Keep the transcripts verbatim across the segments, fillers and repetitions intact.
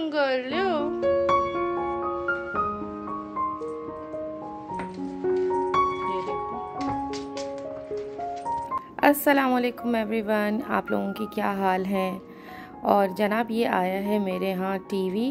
on, girl. Leo. अस्सलाम वालेकुम everyone, आप लोगों की क्या हाल हैं। और जनाब ये आया है मेरे यहाँ टीवी।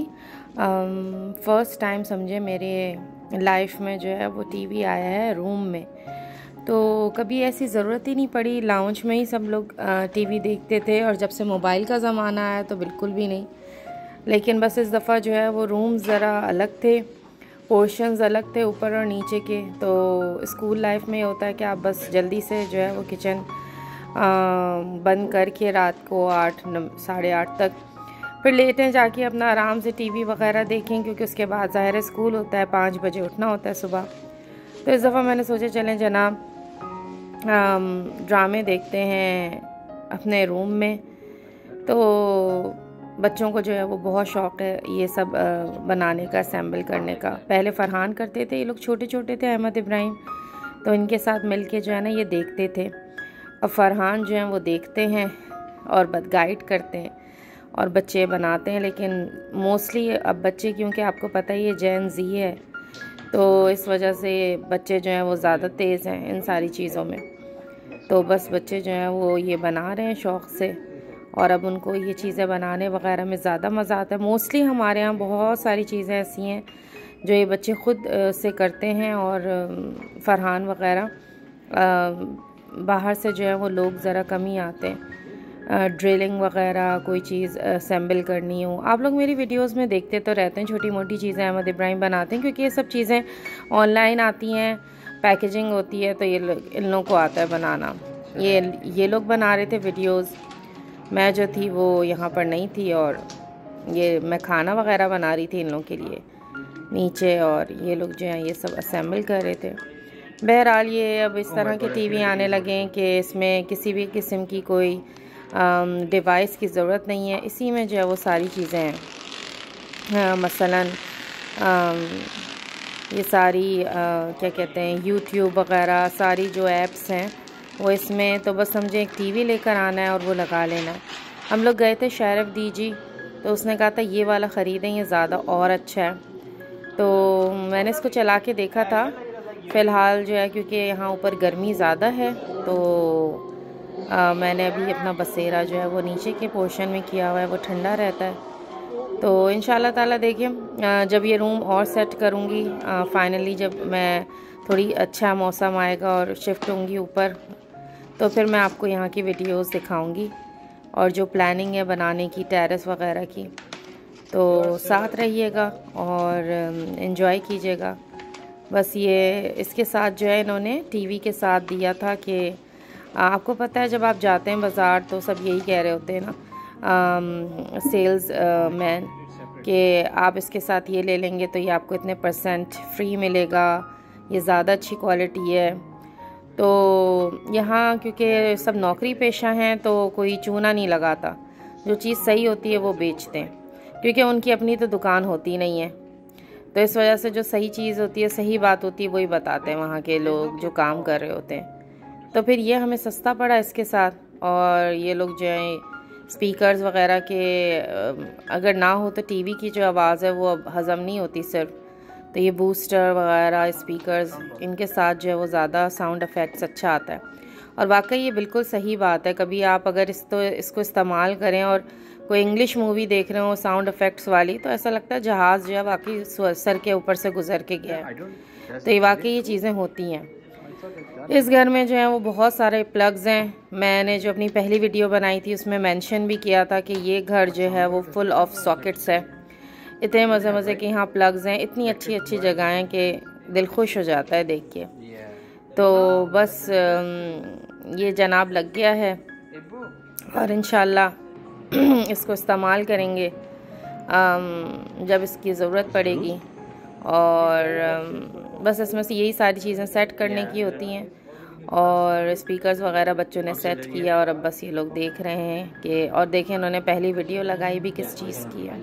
फ़र्स्ट टाइम समझे मेरे लाइफ में जो है वो टीवी आया है रूम में। तो कभी ऐसी ज़रूरत ही नहीं पड़ी, लाउंज में ही सब लोग टीवी देखते थे। और जब से मोबाइल का ज़माना आया तो बिल्कुल भी नहीं। लेकिन बस इस दफ़ा जो है वो रूम्स ज़रा अलग थे, पोर्शंस अलग थे ऊपर और नीचे के। तो स्कूल लाइफ में ये होता है कि आप बस जल्दी से जो है वो किचन बंद करके रात को आठ साढ़े आठ तक फिर लेटें, जाके अपना आराम से टीवी वगैरह देखें, क्योंकि उसके बाद ज़ाहिर स्कूल होता है, पाँच बजे उठना होता है सुबह। तो इस दफ़ा मैंने सोचा चलें जनाब ड्रामे देखते हैं अपने रूम में। तो बच्चों को जो है वो बहुत शौक़ है ये सब बनाने का, असेंबल करने का। पहले फरहान करते थे, ये लोग छोटे छोटे थे, अहमद इब्राहिम, तो इनके साथ मिलके जो है ना ये देखते थे। अब फरहान जो हैं वो देखते हैं और बद गाइड करते हैं और बच्चे बनाते हैं। लेकिन मोस्टली अब बच्चे, क्योंकि आपको पता ही है जेन ज़ी है, तो इस वजह से बच्चे जो हैं वो ज़्यादा तेज़ हैं इन सारी चीज़ों में। तो बस बच्चे जो हैं वो ये बना रहे हैं शौक़ से, और अब उनको ये चीज़ें बनाने वगैरह में ज़्यादा मज़ा आता है। मोस्टली हमारे यहाँ बहुत सारी चीज़ें ऐसी हैं जो ये बच्चे ख़ुद से करते हैं। और फरहान वगैरह बाहर से जो है वो लोग ज़रा कम ही आते हैं। ड्रिलिंग वगैरह कोई चीज़ असेंबल करनी हो, आप लोग मेरी वीडियोस में देखते तो रहते हैं, छोटी मोटी चीज़ें अहमद इब्राहिम बनाते हैं, क्योंकि ये सब चीज़ें ऑनलाइन आती हैं, पैकेजिंग होती है, तो ये इन लोगों को आता है बनाना। ये ये लोग बना रहे थे वीडियोस, मैं जो थी वो यहाँ पर नहीं थी, और ये मैं खाना वगैरह बना रही थी इन लोगों के लिए नीचे, और ये लोग जो हैं ये सब असेंबल कर रहे थे। बहरहाल ये अब इस तरह के टीवी आने लगे हैं कि इसमें किसी भी किस्म की कोई डिवाइस की ज़रूरत नहीं है, इसी में जो है वो सारी चीज़ें हैं। हाँ, मसलन आम, ये सारी आ, क्या कहते हैं यूट्यूब वगैरह सारी जो ऐप्स हैं वो इसमें। तो बस समझे एक टीवी लेकर आना है और वो लगा लेना है। हम लोग गए थे शरफ दीजी, तो उसने कहा था ये वाला ख़रीदें, ये ज़्यादा और अच्छा है। तो मैंने इसको चला के देखा था। फ़िलहाल जो है क्योंकि यहाँ ऊपर गर्मी ज़्यादा है, तो आ, मैंने अभी अपना बसेरा जो है वो नीचे के पोर्शन में किया हुआ है, वो ठंडा रहता है। तो इंशाल्लाह ताला देखिए जब ये रूम और सेट करूँगी, फ़ाइनली जब मैं थोड़ी अच्छा मौसम आएगा और शिफ्ट होंगी ऊपर, तो फिर मैं आपको यहाँ की वीडियोस दिखाऊंगी और जो प्लानिंग है बनाने की टेरेस वगैरह की। तो साथ रहिएगा और एंजॉय कीजिएगा। बस ये इसके साथ जो है इन्होंने टीवी के साथ दिया था कि आपको पता है जब आप जाते हैं बाज़ार तो सब यही कह रहे होते हैं ना, सेल्स मैन, कि आप इसके साथ ये ले लेंगे तो ये आपको इतने परसेंट फ्री मिलेगा, ये ज़्यादा अच्छी क्वालिटी है। तो यहाँ क्योंकि सब नौकरी पेशा हैं तो कोई चूना नहीं लगाता, जो चीज़ सही होती है वो बेचते हैं, क्योंकि उनकी अपनी तो दुकान होती नहीं है। तो इस वजह से जो सही चीज़ होती है, सही बात होती है, वही बताते हैं वहाँ के लोग जो काम कर रहे होते हैं। तो फिर ये हमें सस्ता पड़ा इसके साथ। और ये लोग जो हैं स्पीकर्स वगैरह के, अगर ना हो तो टीवी की जो आवाज़ है वो अब हज़म नहीं होती सिर्फ, तो ये बूस्टर वगैरह स्पीकर्स, इनके साथ जो है वो ज़्यादा साउंड इफ़ेक्ट्स अच्छा आता है। और वाकई ये बिल्कुल सही बात है। कभी आप अगर इस तो इसको इस्तेमाल करें और कोई इंग्लिश मूवी देख रहे हो साउंड इफ़ेक्ट्स वाली, तो ऐसा लगता है जहाज़ जो है वाकई सर के ऊपर से गुजर के गया है। तो ये वाकई ये चीज़ें होती हैं। इस घर में जो है वो बहुत सारे प्लग्स हैं। मैंने जो अपनी पहली वीडियो बनाई थी उसमें मेंशन भी किया था कि ये घर जो है वो फुल ऑफ सॉकेट्स है। इतने मज़े मज़े के यहाँ प्लग्स हैं, इतनी अच्छी अच्छी जगहें कि दिल खुश हो जाता है देख के। तो बस ये जनाब लग गया है और इंशाल्लाह इसको इस्तेमाल करेंगे जब इसकी ज़रूरत पड़ेगी। और बस इसमें से यही सारी चीज़ें सेट करने की होती हैं। और स्पीकर्स वगैरह बच्चों ने सेट किया और अब बस ये लोग देख रहे हैं कि, और देखें इन्होंने पहली वीडियो लगाई भी किस चीज़ की है।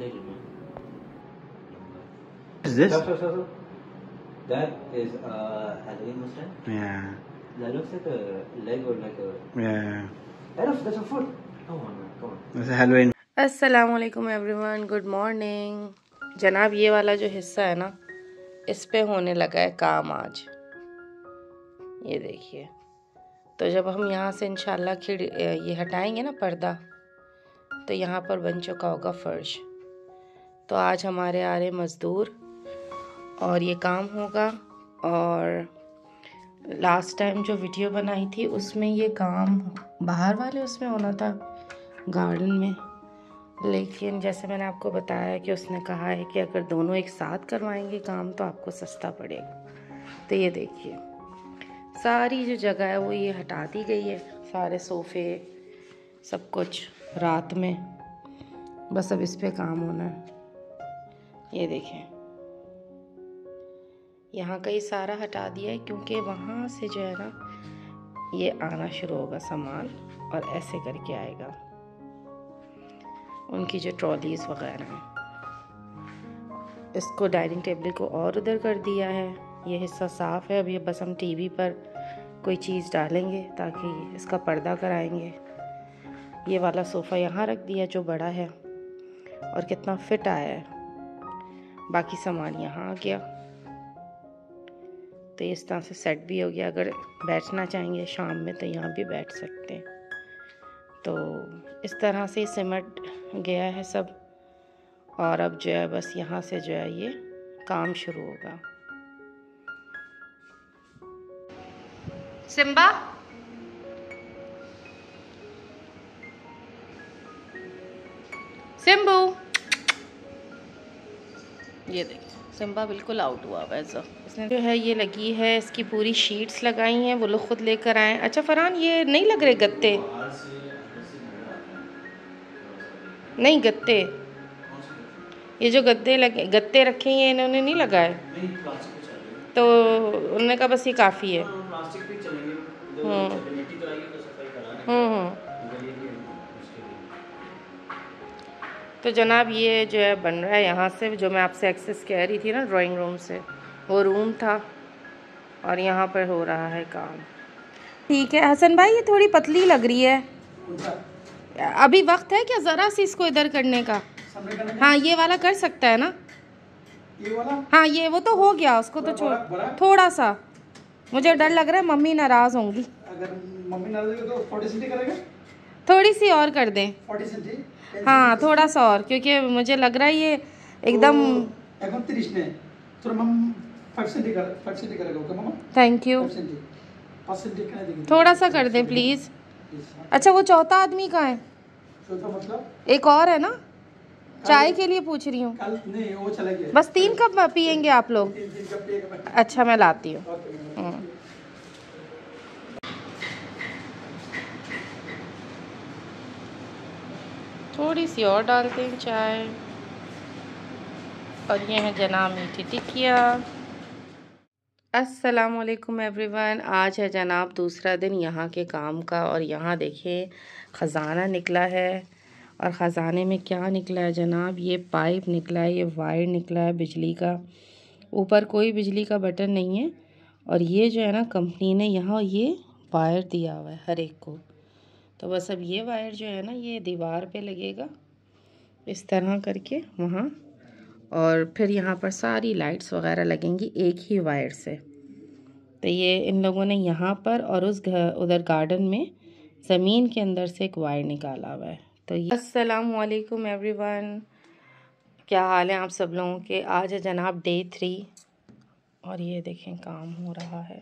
Is this? So, so, so, so. That is a Halloween mustard. Yeah. That looks like a leg or like a. Yeah. That is, that's a foot. Come on, man. Come on. That's a Halloween. अस्सलामुअलैकुम everyone, good morning. जनाब ये वाला जो हिस्सा है ना, इस पे होने लगा है काम आज। ये देखिए, तो जब हम यहाँ से इंशाल्लाह खिड़ ये हटाएंगे ना पर्दा, तो यहाँ पर बन चुका होगा फर्श। तो आज हमारे आ रहे मज़दूर और ये काम होगा। और लास्ट टाइम जो वीडियो बनाई थी उसमें ये काम बाहर वाले उसमें होना था, गार्डन में। लेकिन जैसे मैंने आपको बताया कि उसने कहा है कि अगर दोनों एक साथ करवाएंगे काम तो आपको सस्ता पड़ेगा। तो ये देखिए, सारी जो जगह है वो ये हटा दी गई है, सारे सोफ़े सब कुछ रात में। बस अब इस पे काम होना है। ये देखें, यहाँ का ये सारा हटा दिया है क्योंकि वहाँ से जो है ना ये आना शुरू होगा सामान, और ऐसे करके आएगा उनकी जो ट्रॉलीज़ वगैरह हैं। इसको डाइनिंग टेबल को और उधर कर दिया है। ये हिस्सा साफ़ है। अभी बस हम टीवी पर कोई चीज़ डालेंगे ताकि इसका पर्दा कराएंगे। ये वाला सोफ़ा यहाँ रख दिया जो बड़ा है, और कितना फिट आया है। बाकी सामान यहाँ आ गया, तो इस तरह से सेट भी हो गया। अगर बैठना चाहेंगे शाम में तो यहाँ भी बैठ सकते हैं। तो इस तरह से सिमट गया है सब, और अब जो है बस यहाँ से जो है ये काम शुरू होगा। सिम्बा, सिम्बू, ये देखिए सिम्बा बिल्कुल आउट हुआ वैसा। इसने जो है ये लगी है, इसकी पूरी शीट्स लगाई हैं, वो लोग खुद लेकर आए। अच्छा फरहान, ये नहीं लग रहे गत्ते? नहीं गत्ते, ये जो गद्दे लगे गत्ते रखे हैं इन्होंने नहीं लगाए। तो उन्होंने कहा बस ये काफ़ी है। हम्म हम्म तो जनाब ये जो है बन रहा है यहाँ से, जो मैं आपसे एक्सेस कह रही थी ना ड्राइंग रूम से, वो रूम था और यहाँ पर हो रहा है काम। ठीक है हसन भाई, ये थोड़ी पतली लग रही है। अभी वक्त है क्या ज़रा सी इसको इधर करने का? हाँ ये वाला कर सकता है ना, ये वाला? हाँ ये वो तो हो गया, उसको तो छोड़। थोड़ा सा मुझे डर लग रहा है मम्मी नाराज होंगी। अगर मम्मी नाराज होगी तो फोर्टी सेंटी करेगा? थोड़ी सी और कर दें। Forty centi? हाँ थोड़ा सा और, क्योंकि मुझे लग रहा है ये एकदम थैंक यू। थोड़ा सा कर दें प्लीज़। अच्छा वो चौथा आदमी कहाँ है? चौथा मतलब एक और है ना, चाय के लिए पूछ रही हूँ। नहीं वो चला गया। बस तीन कप पियेंगे आप लोग? अच्छा मैं लाती हूँ। थोड़ी सी और डालते हैं चाय। और ये है जनाब मीठी टिकिया। अस्सलामुअलैकुम एवरीवन, आज है जनाब दूसरा दिन यहाँ के काम का। और यहाँ देखिए ख़जाना निकला है, और ख़जाने में क्या निकला है जनाब, ये पाइप निकला है, ये वायर निकला है बिजली का। ऊपर कोई बिजली का बटन नहीं है, और ये जो है ना कंपनी ने यहाँ ये वायर दिया हुआ है हर एक को। तो बस अब ये वायर जो है ना ये दीवार पे लगेगा इस तरह करके वहाँ, और फिर यहाँ पर सारी लाइट्स वगैरह लगेंगी एक ही वायर से। तो ये इन लोगों ने यहाँ पर और उस घर उधर गार्डन में ज़मीन के अंदर से एक वायर निकाला हुआ है। तो ये अस्सलामुअलैकुम एवरीवन, क्या हाल है आप सब लोगों के? आज है जनाब डे थ्री, और ये देखें काम हो रहा है।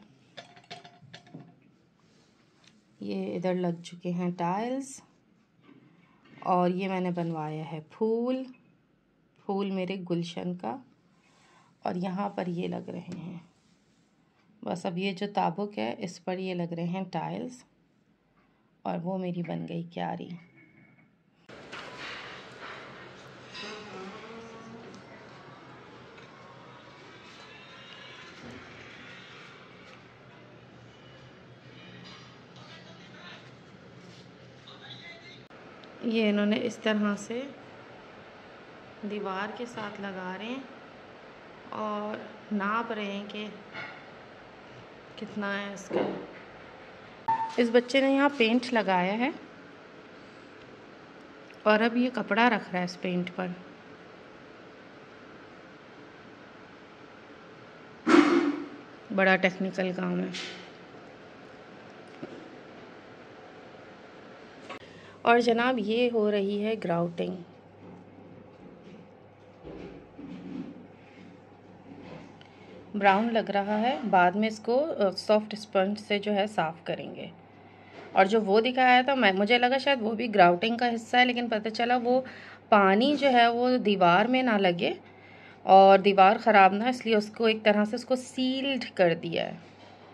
ये इधर लग चुके हैं टाइल्स, और ये मैंने बनवाया है फूल फूल मेरे गुलशन का, और यहाँ पर ये लग रहे हैं। बस अब ये जो ताबुक है इस पर ये लग रहे हैं टाइल्स, और वो मेरी बन गई क्यारी। ये इन्होंने इस तरह से दीवार के साथ लगा रहे हैं और नाप रहे हैं कि कितना है इसका। इस बच्चे ने यहाँ पेंट लगाया है, और अब ये कपड़ा रख रहा है इस पेंट पर। बड़ा टेक्निकल काम है। और जनाब ये हो रही है ग्राउटिंग। ब्राउन लग रहा है, बाद में इसको सॉफ्ट स्पंज से जो है साफ़ करेंगे। और जो वो दिखाया था, मैं मुझे लगा शायद वो भी ग्राउटिंग का हिस्सा है, लेकिन पता चला वो पानी जो है वो दीवार में ना लगे और दीवार ख़राब ना, इसलिए उसको एक तरह से उसको सील्ड कर दिया है।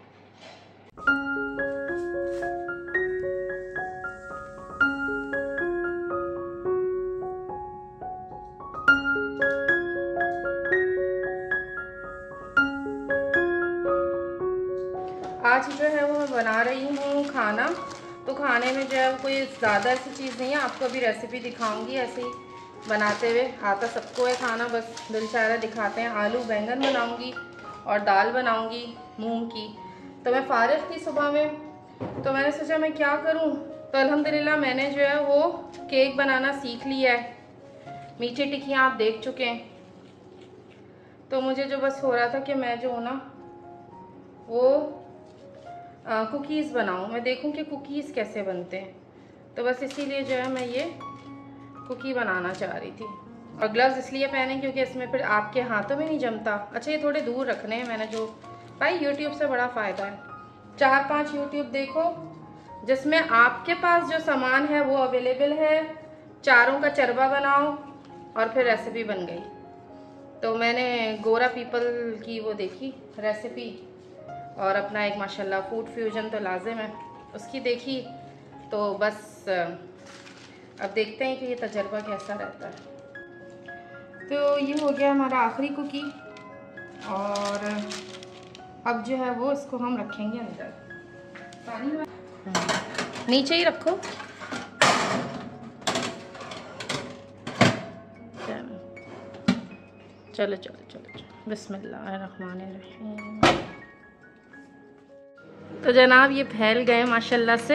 आज जो है वो मैं बना रही हूँ खाना। तो खाने में जो है वो कोई ज़्यादा ऐसी चीज़ नहीं है, आपको अभी रेसिपी दिखाऊंगी ऐसे ही बनाते हुए। आता सबको है खाना, बस दिल चाह रहा दिखाते हैं। आलू बैंगन बनाऊंगी और दाल बनाऊंगी मूंग की। तो मैं फारिग थी सुबह में, तो मैंने सोचा मैं क्या करूँ। तो अल्हम्दुलिल्लाह मैंने जो है वो केक बनाना सीख लिया है। मीठी टिक्कियाँ आप देख चुके हैं। तो मुझे जो बस हो रहा था कि मैं जो हूँ ना वो कुकीज़ बनाऊँ, मैं देखूँ कि कुकीज़ कैसे बनते हैं। तो बस इसीलिए जो है मैं ये कुकी बनाना चाह रही थी। और ग्लव्स इसलिए पहने क्योंकि इसमें फिर आपके हाथों में नहीं जमता। अच्छा, ये थोड़े दूर रखने हैं मैंने, जो भाई यूट्यूब से बड़ा फ़ायदा है। चार पांच यूट्यूब देखो जिसमें आपके पास जो सामान है वो अवेलेबल है, चारों का चरबा बनाओ और फिर रेसिपी बन गई। तो मैंने गोरा पीपल की वो देखी रेसिपी, और अपना एक माशाल्लाह फूड फ्यूजन तो लाजिम है उसकी देखी। तो बस अब देखते हैं कि ये तजर्बा कैसा रहता है। तो ये हो गया हमारा आखिरी कुकी, और अब जो है वो इसको हम रखेंगे अंदर। पानी में नीचे ही रखो। चलो चलो चलो चलो बिस्मिल्लाहिर्रहमानिर्रहीम। तो जनाब ये फैल गए माशाल्लाह से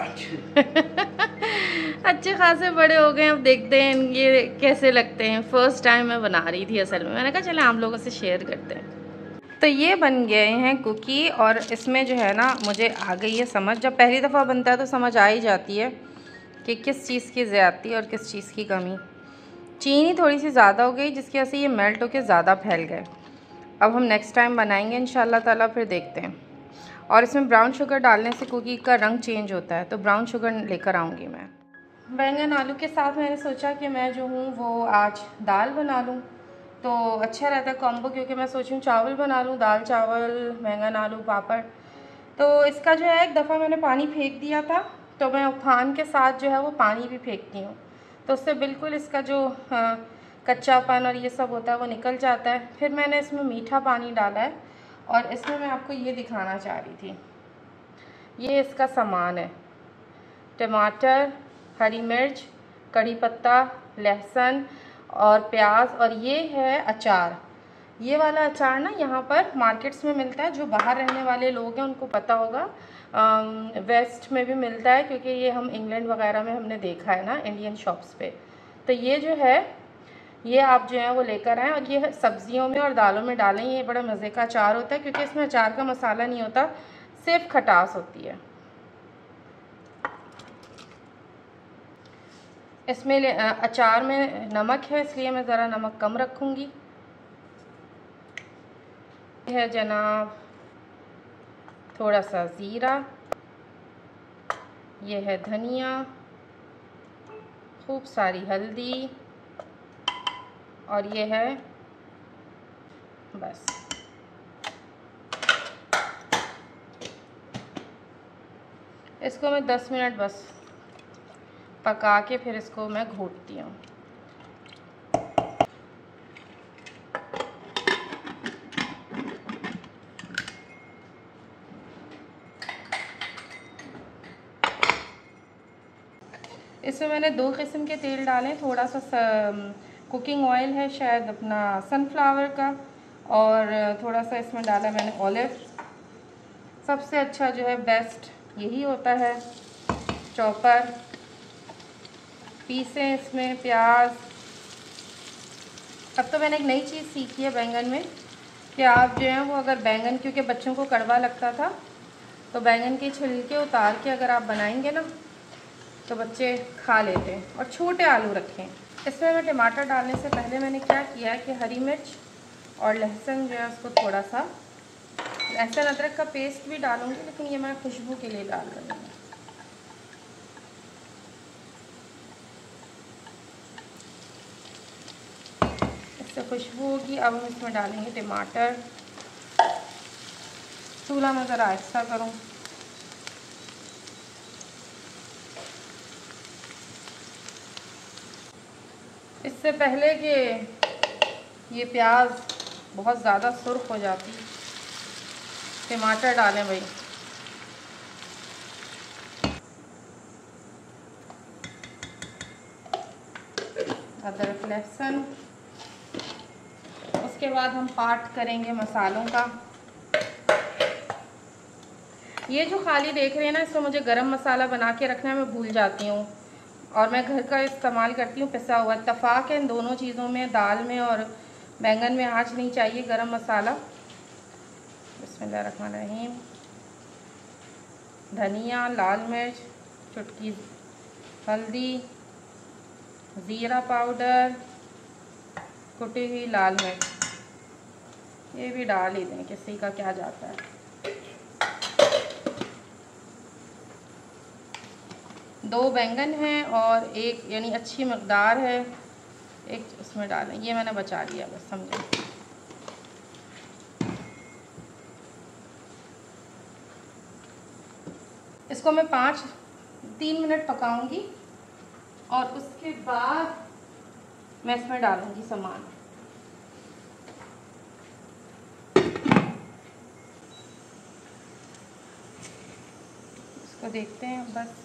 अच्छे खासे बड़े हो गए। अब देखते हैं ये कैसे लगते हैं। फ़र्स्ट टाइम मैं बना रही थी असल में, मैंने कहा चले आप लोगों से शेयर करते हैं। तो ये बन गए हैं कुकी, और इसमें जो है ना मुझे आ गई है समझ। जब पहली दफ़ा बनता है तो समझ आ ही जाती है कि किस चीज़ की ज़्यादती और किस चीज़ की कमी। चीनी थोड़ी सी ज़्यादा हो गई जिसकी वजह से ये मेल्ट होकर ज़्यादा फैल गए। अब हम नेक्स्ट टाइम बनाएंगे इंशाल्लाह ताला, फिर देखते हैं। और इसमें ब्राउन शुगर डालने से कुकी का रंग चेंज होता है, तो ब्राउन शुगर लेकर आऊँगी मैं। बैंगन आलू के साथ मैंने सोचा कि मैं जो हूँ वो आज दाल बना लूँ, तो अच्छा रहता है कॉम्बो, क्योंकि मैं सोचूँ चावल बना लूँ, दाल चावल बैंगन आलू पापड़। तो इसका जो है एक दफ़ा मैंने पानी फेंक दिया था, तो मैं उफान के साथ जो है वो पानी भी फेंकती हूँ, तो उससे बिल्कुल इसका जो हाँ, कच्चापन और ये सब होता है वो निकल जाता है। फिर मैंने इसमें मीठा पानी डाला है, और इसमें मैं आपको ये दिखाना चाह रही थी। ये इसका सामान है, टमाटर, हरी मिर्च, कड़ी पत्ता, लहसुन और प्याज, और ये है अचार। ये वाला अचार ना यहाँ पर मार्केट्स में मिलता है, जो बाहर रहने वाले लोग हैं उनको पता होगा। वेस्ट में भी मिलता है, क्योंकि ये हम इंग्लैंड वगैरह में हमने देखा है ना इंडियन शॉप्स पे। तो ये जो है ये आप जो है वो लेकर आएँ, और ये सब्जियों में और दालों में डालें। ये बड़ा मज़े का अचार होता है, क्योंकि इसमें अचार का मसाला नहीं होता, सिर्फ खटास होती है। इसमें अचार में नमक है, इसलिए मैं ज़रा नमक कम रखूँगी। है जनाब थोड़ा सा ज़ीरा, ये है धनिया, खूब सारी हल्दी, और ये है बस। इसको मैं दस मिनट बस पका के फिर इसको मैं घोटती हूँ। इसमें मैंने दो किस्म के तेल डाले, थोड़ा सा कुकिंग ऑयल है शायद अपना सनफ्लावर का, और थोड़ा सा इसमें डाला मैंने ऑलिव। सबसे अच्छा जो है बेस्ट यही होता है, चॉपर पीसें इसमें प्याज। अब तो मैंने एक नई चीज़ सीखी है बैंगन में कि आप जो है वो अगर बैंगन, क्योंकि बच्चों को कड़वा लगता था, तो बैंगन के छिलके उतार के अगर आप बनाएंगे ना तो बच्चे खा लेते हैं। और छोटे आलू रखें। इसमें मैं टमाटर डालने से पहले मैंने क्या किया है कि हरी मिर्च और लहसुन जो है उसको थोड़ा सा, लहसुन अदरक का पेस्ट भी डालूंगी, लेकिन ये मैं खुशबू के लिए डाल रही हूँ। इससे खुशबू होगी। अब हम इसमें डालेंगे टमाटर। चूल्हा मैं ज़रा आहिस्ता करूँ। इससे पहले कि ये प्याज बहुत ज़्यादा सुर्ख हो जाती, टमाटर डालें भाई। अदरक लहसुन। उसके बाद हम पार्ट करेंगे मसालों का। ये जो खाली देख रहे हैं ना, इसमें मुझे गरम मसाला बना के रखना है, मैं भूल जाती हूँ, और मैं घर का इस्तेमाल करती हूँ पिसा हुआ। इत्तेफाक है इन दोनों चीज़ों में, दाल में और बैंगन में आज नहीं चाहिए गरम मसाला। बिस्मिल्लाहिर्रहमानिर्रहीम। धनिया, लाल मिर्च, चुटकी हल्दी, ज़ीरा पाउडर, कुटी हुई लाल मिर्च, ये भी डाल ही दें, किसी का क्या जाता है। दो बैंगन हैं और एक यानी अच्छी मकदार है, एक उसमें डालें। ये मैंने बचा लिया बस, समझे। इसको मैं पाँच तीन मिनट पकाऊंगी और उसके बाद मैं इसमें डालूंगी सामान। इसको देखते हैं बस।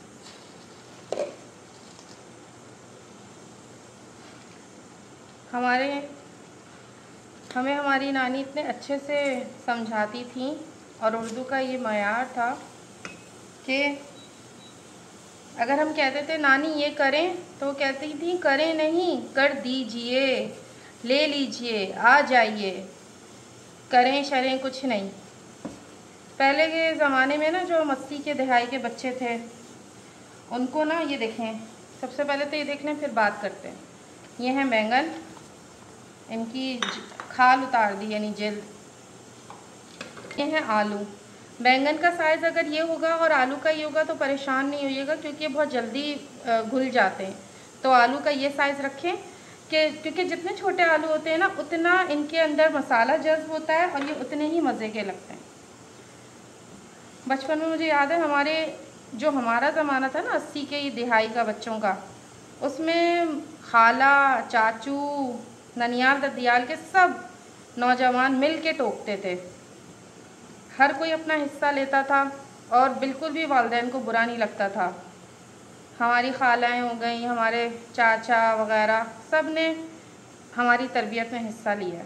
हमारे हमें हमारी नानी इतने अच्छे से समझाती थी, और उर्दू का ये मयार था कि अगर हम कहते थे नानी ये करें, तो कहती थी करें नहीं, कर दीजिए, ले लीजिए, आ जाइए, करें शरें कुछ नहीं। पहले के ज़माने में ना जो अस्सी के दहाई के बच्चे थे, उनको ना ये देखें, सबसे पहले तो ये देख लें फिर बात करते हैं। ये हैं बैंगन, इनकी खाल उतार दी यानी जिल्द। ये हैं आलू। बैंगन का साइज़ अगर ये होगा और आलू का ये होगा तो परेशान नहीं होइएगा, क्योंकि ये बहुत जल्दी घुल जाते हैं। तो आलू का ये साइज़ रखें कि क्योंकि जितने छोटे आलू होते हैं ना, उतना इनके अंदर मसाला जज्ब होता है और ये उतने ही मज़े के लगते हैं। बचपन में मुझे याद है, हमारे जो हमारा ज़माना था ना अस्सी के दिहाई का बच्चों का, उसमें खाला, चाचू, ननियाल, ददियाल के सब नौजवान मिल के टोकते थे। हर कोई अपना हिस्सा लेता था और बिल्कुल भी वालिदैन को बुरा नहीं लगता था। हमारी खालाएँ हो गई, हमारे चाचा वगैरह, सब ने हमारी तरबियत में हिस्सा लिया।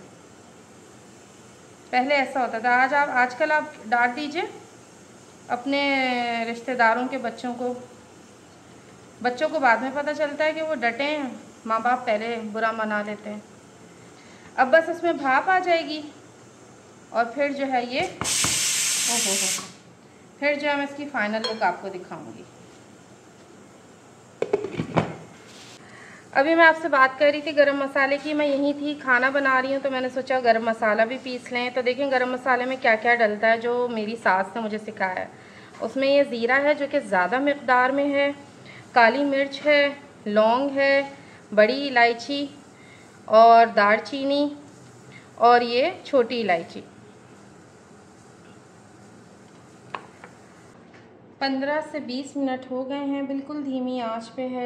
पहले ऐसा होता था। आज आप आजकल आप डांट दीजिए अपने रिश्तेदारों के बच्चों को, बच्चों को बाद में पता चलता है कि वो डटे हैं, माँ बाप पहले बुरा मना लेते हैं। अब बस इसमें भाप आ जाएगी और फिर जो है ये ओहो हो फिर जो है मैं इसकी फ़ाइनल लुक आपको दिखाऊंगी। अभी मैं आपसे बात कर रही थी गरम मसाले की, मैं यहीं थी, खाना बना रही हूँ, तो मैंने सोचा गरम मसाला भी पीस लें। तो देखें गरम मसाले में क्या क्या डलता है, जो मेरी सास ने मुझे सिखाया है। उसमें ये ज़ीरा है जो कि ज़्यादा मकदार में है, काली मिर्च है, लौंग है, बड़ी इलायची और दालचीनी, और ये छोटी इलायची। पंद्रह से बीस मिनट हो गए हैं, बिल्कुल धीमी आंच पे है।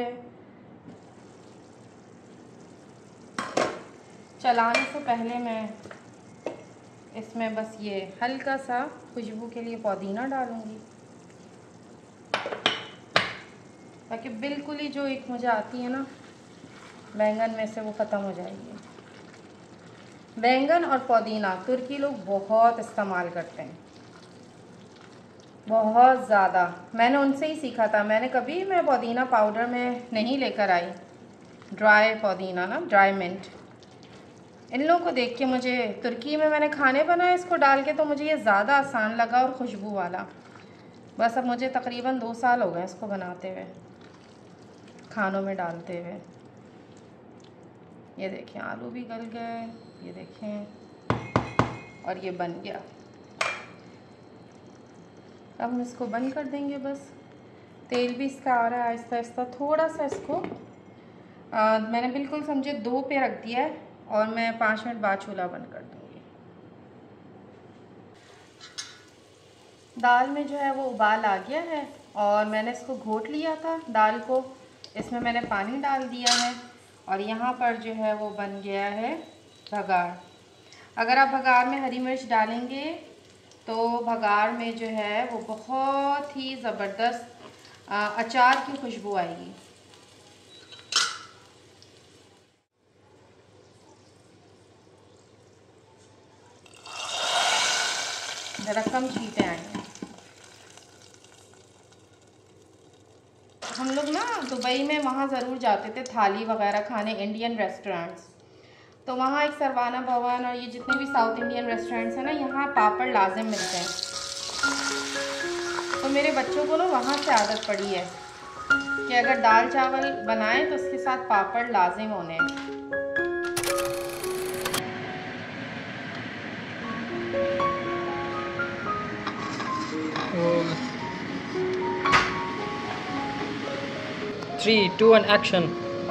चलाने से पहले मैं इसमें बस ये हल्का सा खुशबू के लिए पुदीना डालूंगी, ताकि बिल्कुल ही जो एक मुझे आती है ना बैंगन में से, वो ख़त्म हो जाएगी। बैंगन और पुदीना तुर्की लोग बहुत इस्तेमाल करते हैं, बहुत ज़्यादा। मैंने उनसे ही सीखा था। मैंने कभी मैं पुदीना पाउडर में नहीं लेकर आई, ड्राई पुदीना ना, ड्राई मिंट। इन लोगों को देख के मुझे, तुर्की में मैंने खाने बनाए इसको डाल के, तो मुझे ये ज़्यादा आसान लगा और खुशबू वाला। बस अब मुझे तकरीबन दो साल हो गए इसको बनाते हुए, खानों में डालते हुए। ये देखें आलू भी गल गए, ये देखें, और ये बन गया। अब हम इसको बंद कर देंगे बस। तेल भी इसका आ रहा है आहिस्ता आहिस्ता। थोड़ा सा इसको आ, मैंने बिल्कुल समझे दो पे रख दिया है, और मैं पाँच मिनट बाद चूल्हा बंद कर दूँगी। दाल में जो है वो उबाल आ गया है, और मैंने इसको घोट लिया था दाल को। इसमें मैंने पानी डाल दिया है, और यहाँ पर जो है वो बन गया है भगार। अगर आप भगार में हरी मिर्च डालेंगे तो भगार में जो है वो बहुत ही ज़बरदस्त अचार की खुशबू आएगी। ज़रा कम छींटे आएंगे। हम लोग ना दुबई में वहाँ ज़रूर जाते थे थाली वगैरह खाने, इंडियन रेस्टोरेंट्स। तो वहाँ एक सरवाना भवन और ये जितने भी साउथ इंडियन रेस्टोरेंट्स हैं ना, यहाँ पापड़ लाजिम मिलते हैं। तो मेरे बच्चों को ना वहाँ से आदत पड़ी है कि अगर दाल चावल बनाएं तो उसके साथ पापड़ लाजिम होने। Three, two, and action.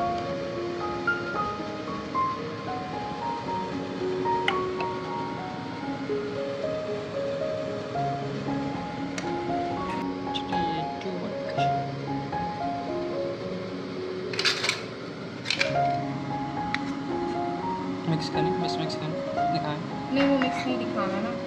Mix करें, बस मिक्स करें, दिखाएं। नहीं वो मिक्स नहीं दिखाना ना।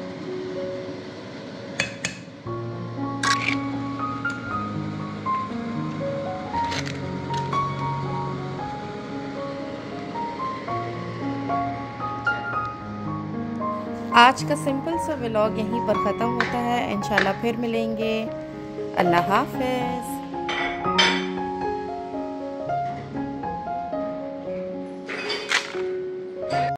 आज का सिंपल सा व्लॉग यहीं पर ख़त्म होता है। इंशाल्लाह फिर मिलेंगे। अल्लाह हाफ़िज़।